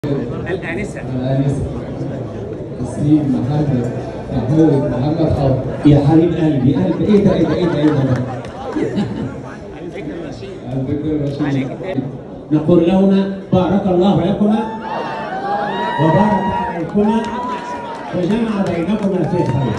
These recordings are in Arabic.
الآنسة تسليم محمد محمود محمد حافظ. يا حبيب قلبي قلبي ايه ده الفكر الرشيد. الفكر الرشيد. نقول لهما بارك الله لكما وبارك عليكما وجمع بينكما في خير.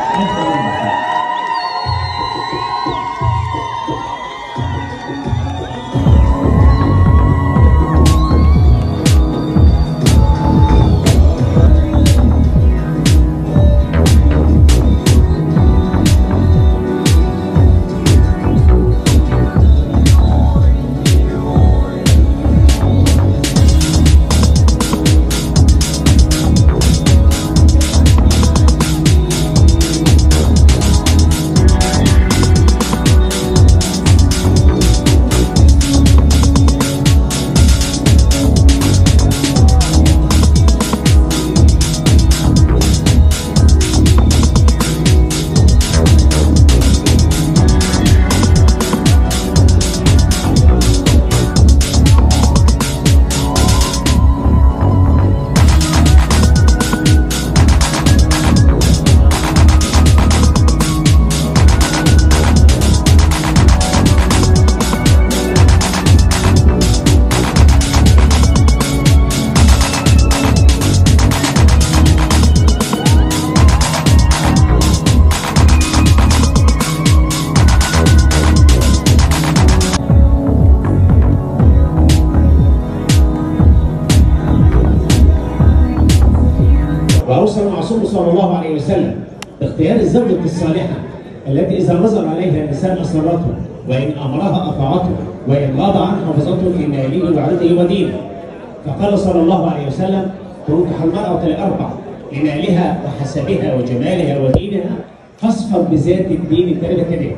وأوصى المعصوم صلى الله عليه وسلم باختيار الزوجة الصالحة التي إذا نظر عليها الإنسان أسرته وإن أمرها أطاعته وإن غاب عن حفظته في ماله وعرضه ودينه. فقال صلى الله عليه وسلم: تنكح المرأة لأربع: لمالها وحسبها وجمالها ودينها، فاصفر بذات الدين تربت يديك.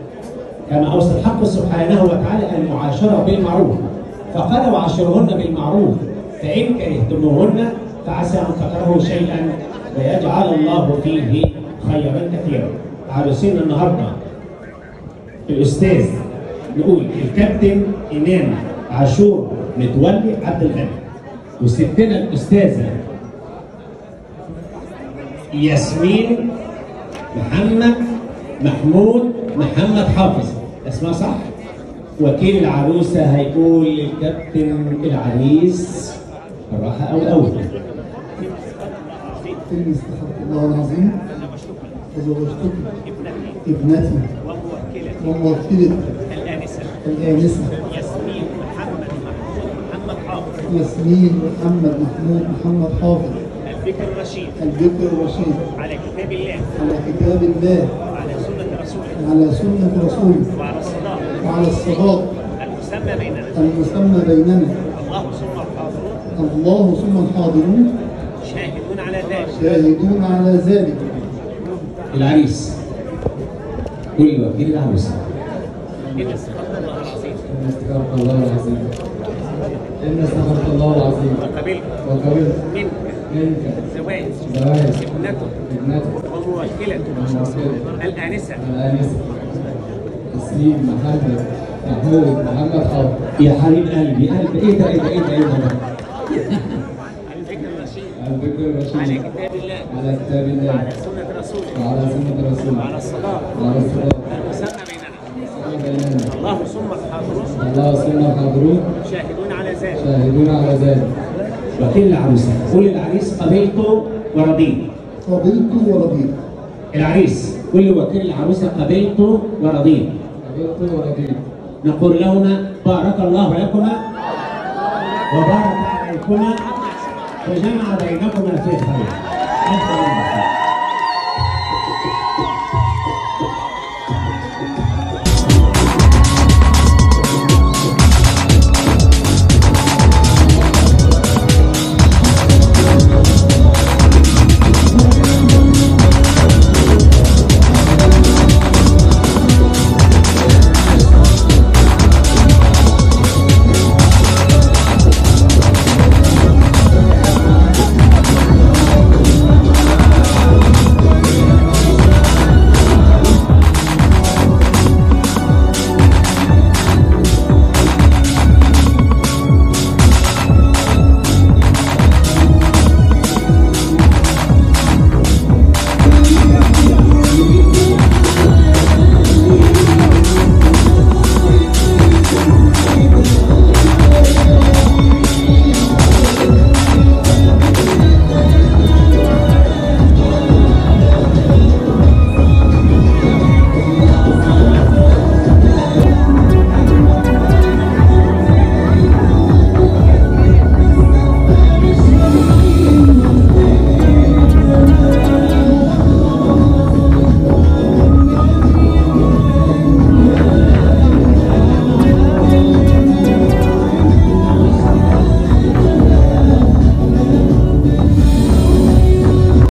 كما أوصى الحق سبحانه وتعالى المعاشرة بالمعروف، فقال: وعاشرهن بالمعروف فإن كرهتموهن فعسى أن تكرهوا شيئا ويجعل الله فيه خيرا كثيرا. عروسين النهارده الأستاذ نقول الكابتن إمام عاشور متولي عبد الغني، وستنا الأستاذة ياسمين محمد محمود محمد حافظ. اسمها صح؟ وكيل العروسة هيقول للكابتن العريس بالراحة أو الأول. إني استغفرت الله العظيم وزوجتك ابنتي وموكلة الآنسة الآنسة ياسمين محمد محمود محمد حافظ. ياسمين محمد محمود محمد حافظ. الفكر الرشيد. الفكر الرشيد. على كتاب الله. على كتاب الله. وعلى سنة رسوله. على سنة رسوله. وعلى الصداق. وعلى الصداق المسمى بيننا. المسمى بيننا. الله ثم الحاضرون. الله ثم الحاضرون شاهدون على ذلك. شاهدون على ذلك. العريس كل وكيل العروسة. إن استغفرت الله العظيم. إن استغفرت الله العظيم. إن استغفرت الله العظيم. وقبلت منك زواج ابنته وموكلته الآنسة تسليم محمد محمود محمد حافظ. يا حبيب قلبي قلبي ايه ده الفكر الرشيد. الفكر الرشيد. على كتاب الله. على كتاب الله. وعلى سنة رسوله. وعلى سنة رسوله. وعلى الصداق. وعلى الصداق المسمى بيننا. بيننا. الله ثم الحاضرون. الله ثم الحاضرون شاهدون على ذلك. شاهدون على ذلك. وكيل العروسة قول للعريس قبلت ورضيت. قبلت ورضيت. العريس كل وكيل العروسة قبلت ورضيت. قبلت ورضيت. نقول لهما بارك الله لكما وبارك عليكما وجمع بينكما في خير.